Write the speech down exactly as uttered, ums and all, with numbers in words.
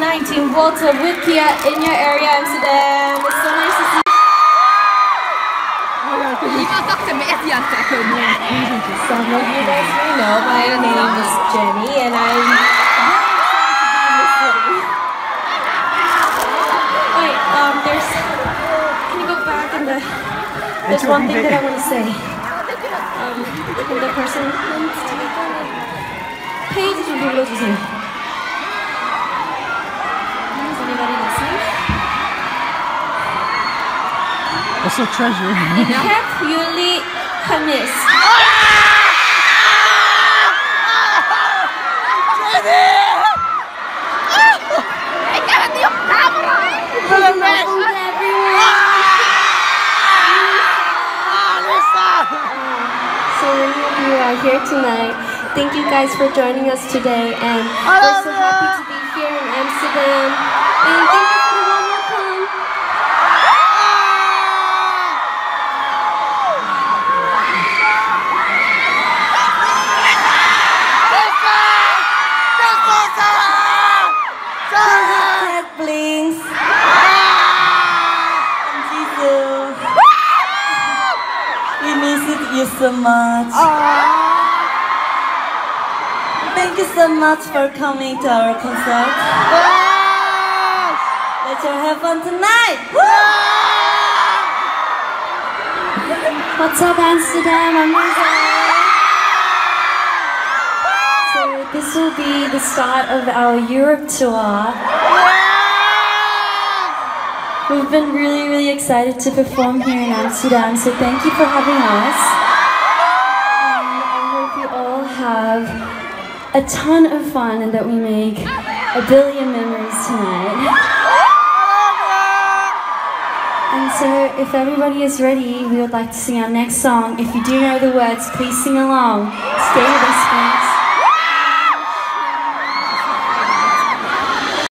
nineteen Water with Kia in your area, Amsterdam. It's so nice to see you. Some of you guys may know my name is Jenny, and I'm wait, um, there's can you go back and the there's one thing that I want to say. Um, the person Paige will be able to say. Is anybody listening? Also treasure. Cap Yuli Hamis. So many of you are here tonight. Thank you guys for joining us today, and we're so happy to be here in Amsterdam. And thank you for the warm welcome. Head blinks. And Jisoo. We miss you so much. Thank you so much for coming to our concert. Let's all have fun tonight. What's up, Amsterdam? Amazing. So this will be the start of our Europe tour. We've been really, really excited to perform here in Amsterdam, so thank you for having us. And I hope you all have a ton of fun and that we make a billion memories tonight. And so if everybody is ready, we would like to sing our next song. If you do know the words, please sing along. Stay with us.